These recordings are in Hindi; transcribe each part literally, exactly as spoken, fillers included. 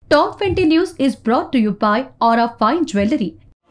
Top twenty news is brought to you by Aura Fine Jewelry.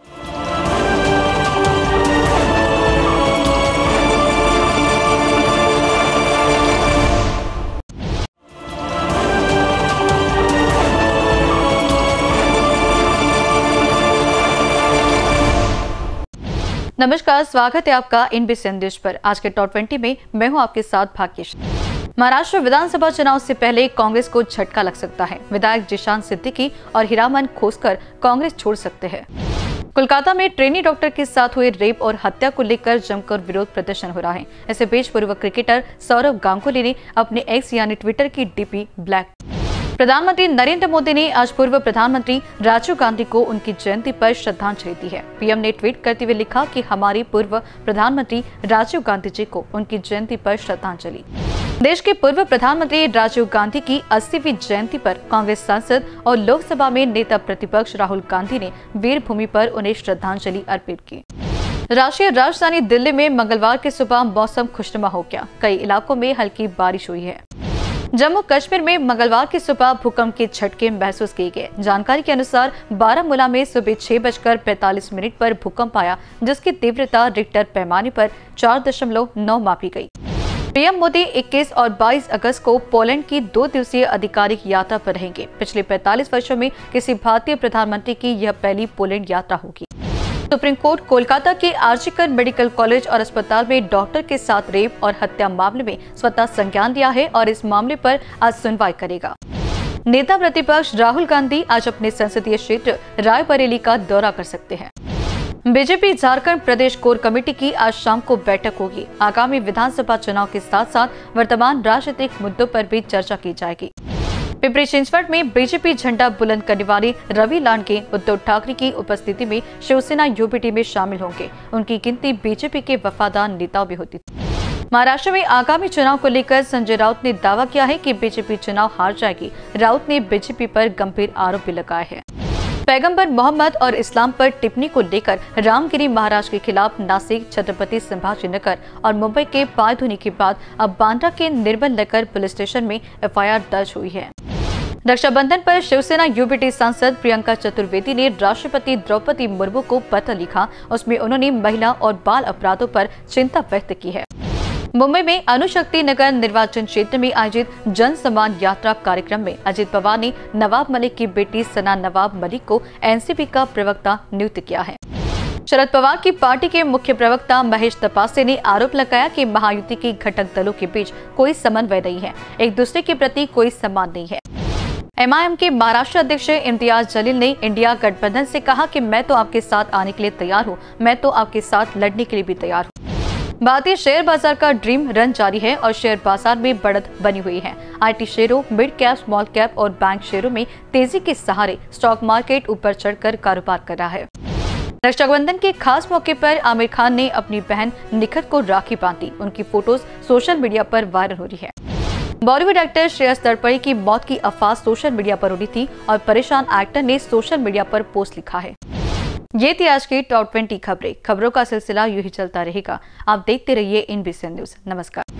नमस्कार, स्वागत है आपका इनबीसी न्यूज पर। आज के टॉप ट्वेंटी में मैं हूं आपके साथ भाग्यश। महाराष्ट्र विधानसभा चुनाव से पहले कांग्रेस को झटका लग सकता है। विधायक जिशान सिद्दीकी और हीरामन खोसकर कांग्रेस छोड़ सकते हैं। कोलकाता में ट्रेनी डॉक्टर के साथ हुए रेप और हत्या को लेकर जमकर विरोध प्रदर्शन हो रहा है। ऐसे बीच पूर्व क्रिकेटर सौरव गांगुली ने अपने एक्स यानी ट्विटर की डीपी ब्लैक। प्रधानमंत्री नरेंद्र मोदी ने आज पूर्व प्रधानमंत्री राजीव गांधी को उनकी जयंती पर श्रद्धांजलि दी है। पीएम ने ट्वीट करते हुए लिखा कि हमारे पूर्व प्रधानमंत्री राजीव गांधी जी को उनकी जयंती पर श्रद्धांजलि। देश के पूर्व प्रधानमंत्री राजीव गांधी की अस्सीवीं जयंती पर कांग्रेस सांसद और लोकसभा में नेता प्रतिपक्ष राहुल गांधी ने वीर भूमि पर उन्हें श्रद्धांजलि अर्पित की। राष्ट्रीय राजधानी दिल्ली में मंगलवार की सुबह मौसम खुशनुमा हो गया। कई इलाकों में हल्की बारिश हुई है। जम्मू कश्मीर में मंगलवार की सुबह भूकंप के झटके महसूस किए गए। जानकारी के अनुसार बारामूला में सुबह छह बजकर पैंतालीस मिनट पर भूकंप आया, जिसकी तीव्रता रिक्टर पैमाने पर चार दशमलव नौ मापी गई। पीएम मोदी इक्कीस और बाईस अगस्त को पोलैंड की दो दिवसीय आधिकारिक यात्रा पर रहेंगे। पिछले पैंतालीस वर्षों में किसी भारतीय प्रधानमंत्री की यह पहली पोलैंड यात्रा होगी। सुप्रीम कोर्ट कोलकाता के आरजीकर मेडिकल कॉलेज और अस्पताल में डॉक्टर के साथ रेप और हत्या मामले में स्वतः संज्ञान लिया है और इस मामले पर आज सुनवाई करेगा। नेता प्रतिपक्ष राहुल गांधी आज अपने संसदीय क्षेत्र रायबरेली का दौरा कर सकते हैं। बीजेपी झारखंड प्रदेश कोर कमेटी की आज शाम को बैठक होगी। आगामी विधानसभा चुनाव के साथ साथ वर्तमान राजनीतिक मुद्दों पर भी चर्चा की जाएगी। पिपरी चिंचवड में बीजेपी झंडा बुलंद करने वाले रवि लांडगे उद्धव ठाकरे की उपस्थिति में शिवसेना यूबीटी में शामिल होंगे। उनकी गिनती बीजेपी के वफादार नेताओं में होती थी। महाराष्ट्र में आगामी चुनाव को लेकर संजय राउत ने दावा किया है कि बीजेपी चुनाव हार जाएगी। राउत ने बीजेपी पर गंभीर आरोप भी लगाए हैं। पैगंबर मोहम्मद और इस्लाम पर टिप्पणी को लेकर रामगिरी महाराज के खिलाफ नासिक, छत्रपति संभाजीनगर और मुंबई के पायधुनी के बाद अब बांद्रा के निर्मल नगर पुलिस स्टेशन में एफआईआर दर्ज हुई है। रक्षाबंधन पर शिवसेना यूबीटी सांसद प्रियंका चतुर्वेदी ने राष्ट्रपति द्रौपदी मुर्मू को पत्र लिखा। उसमें उन्होंने महिला और बाल अपराधों पर चिंता व्यक्त की है। मुंबई में अणुशक्ति नगर निर्वाचन क्षेत्र में आयोजित जन सम्मान यात्रा कार्यक्रम में अजित पवार ने नवाब मलिक की बेटी सना नवाब मलिक को एनसीपी का प्रवक्ता नियुक्त किया है। शरद पवार की पार्टी के मुख्य प्रवक्ता महेश तपासे ने आरोप लगाया कि महायुति के घटक दलों के बीच कोई समन्वय नहीं है, एक दूसरे के प्रति कोई सम्मान नहीं है। एमआईएम के महाराष्ट्र अध्यक्ष इम्तियाज जलील ने इंडिया गठबंधन से कहा कि मैं तो आपके साथ आने के लिए तैयार हूँ, मैं तो आपके साथ लड़ने के लिए भी तैयार हूँ। भारतीय शेयर बाजार का ड्रीम रन जारी है और शेयर बाजार में बढ़त बनी हुई है। आईटी शेयरों, मिड कैप, स्मॉल कैप और बैंक शेयरों में तेजी के सहारे स्टॉक मार्केट ऊपर चढ़कर कारोबार कर रहा है। रक्षाबंधन के खास मौके पर आमिर खान ने अपनी बहन निखत को राखी बांधी। उनकी फोटोज सोशल मीडिया पर वायरल हो रही है। बॉलीवुड एक्टर श्रेयस तलपड़े की मौत की अफवाह सोशल मीडिया पर उड़ी थी और परेशान एक्टर ने सोशल मीडिया पर पोस्ट लिखा है। ये थी आज की टॉप ट्वेंटी खबरें। खबरों का सिलसिला यूं ही चलता रहेगा। आप देखते रहिए इनबीसी न्यूज। नमस्कार।